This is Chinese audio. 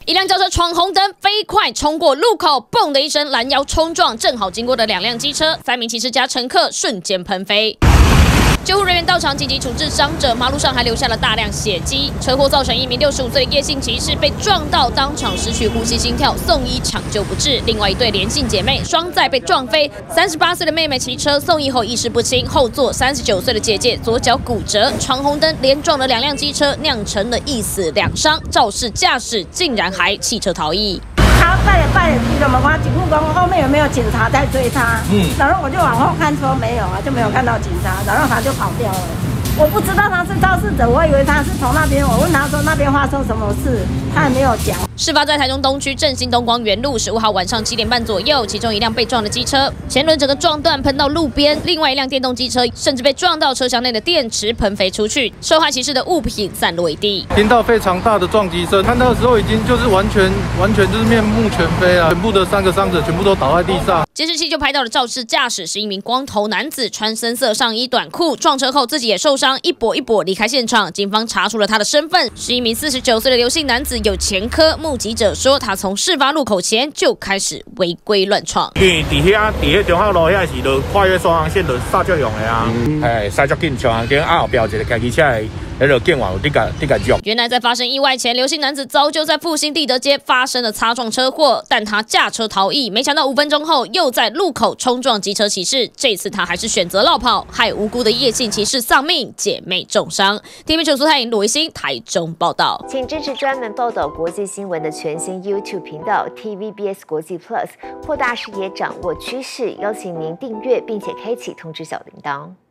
一辆轿车闯红灯，飞快冲过路口，嘣的一声拦腰冲撞正好经过的两辆机车，3名骑士加乘客瞬间喷飞。 救护人员到场紧急处置伤者，马路上还留下了大量血迹。车祸造成一名65岁的叶姓骑士被撞到，当场失去呼吸心跳，送医抢救不治。另外一对连姓姐妹双载被撞飞，38岁的妹妹骑车送医后意识不清，后座39岁的姐姐左脚骨折。闯红灯连撞了2辆机车，酿成了1死2伤。肇事驾驶竟然还弃车逃逸。 他拜了几个门关，警务工后面有没有警察在追他？然后我就往后看，说没有啊，就没有看到警察，然后他就跑掉了。我不知道他是肇事者，我以为他是从那边。我问他说那边发生什么事，他也没有讲。 事发在台中东区振兴东光园路15号晚上7点半左右，其中一辆被撞的机车前轮整个撞断喷到路边，另外一辆电动机车甚至被撞到车厢内的电池喷飞出去，受害骑士的物品散落一地。 听到非常大的撞击声，看到的时候已经就是完全就是面目全非啊！全部的3个伤者全部都倒在地上。 监视器就拍到了肇事驾驶是一名光头男子，穿深色上衣短裤，撞车后自己也受伤，一跛离开现场。警方查出了他的身份是一名49岁的刘姓男子，有前科。目击者说，他从事发路口前就开始违规乱闯。 因为伫迄中孝路遐是就跨越双黄线，就刹车用的啊，刹足紧，双黄线后标一个开机车的。 原来在发生意外前，刘姓男子早就在复兴地德街发生了擦撞车祸，但他驾车逃逸，没想到5分钟后又在路口冲撞机车骑士。这次他还是选择绕跑，害无辜的叶姓骑士丧命，姐妹重伤。TVB 苏泰颖、罗维新台中报道。 请支持专门报道国际新闻的全新 YouTube 频道 TVBS 国际 Plus， 扩大视野，掌握趋势。邀请您订阅并且开启通知小铃铛。